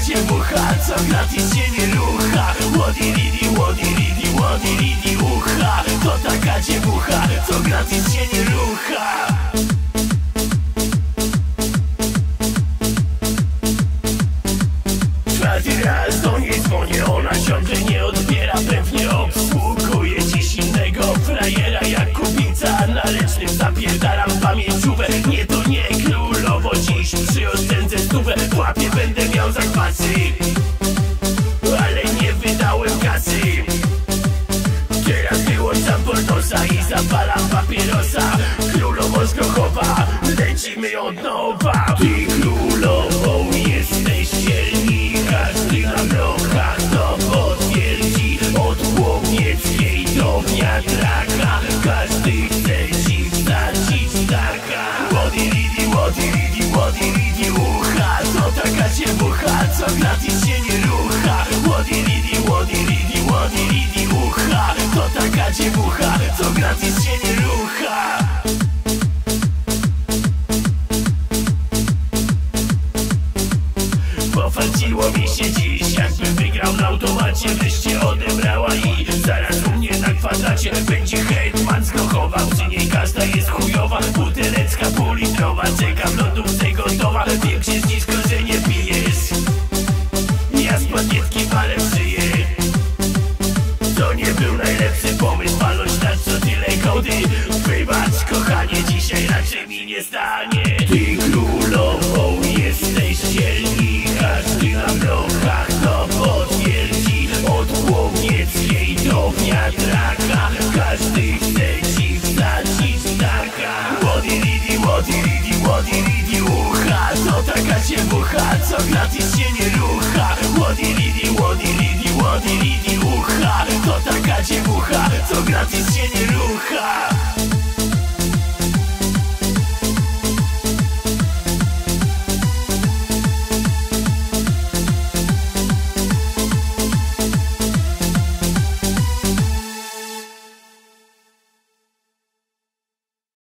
dziewucha, co gratis się nie rucha. Łodiridi ucha. To taka dziewucha, co gratis się nie rucha. Czwarty raz do niej dzwonię, ona ciągle nie odbiera. Pewnie obsługuje dziś innego frajera. Jak kubica na lecznym zapierdalam pamięciówę. Nie to nie królowo, dziś przyoszczędzę stówę. W łapie będę miał zakwasy, ale nie wydałem kasy. Teraz wyłączam pornosa i zapalam papierosa. Królowo z Grochowa, lecimy od nowa. Ty królową jesteś dzielni, każdy na blokach to potwierdzi. Od Łownieckiej do wiatraka, każdy chce ci wsadzić taka. Łodiridi ucha, to taka dziewucha, co gratis się nie rucha. Łodiridi ucha, to taka dziewucha, co gratis się nie rucha. Pofalciło mi się dziś, jakbym wygrał na automacie. Wreszcie odebrała i zaraz u mnie na kwadracie będzie hetman z Grochowa. Przy niej każda jest chujowa, buteleczka półlitrowa. Czekam, lodówce gotowa, większe zniżko, że nie pijesz. Ja z panietki palę w szyję. To nie był najlepszy pomysł, paląć na co tyle kody. Wybacz kochanie, dzisiaj raczej mi nie stanie. Ty królową jesteś dzielni, każdy na blokach to potwierdzi. Od Łownieckiej do wiatraka, każdy chce ci wsadzić taka. Łodiridi ucha, to taka dziewucha, co gratis się nie rucha. Łodiridi ucha, to taka dziewucha, co gratis się nie rucha.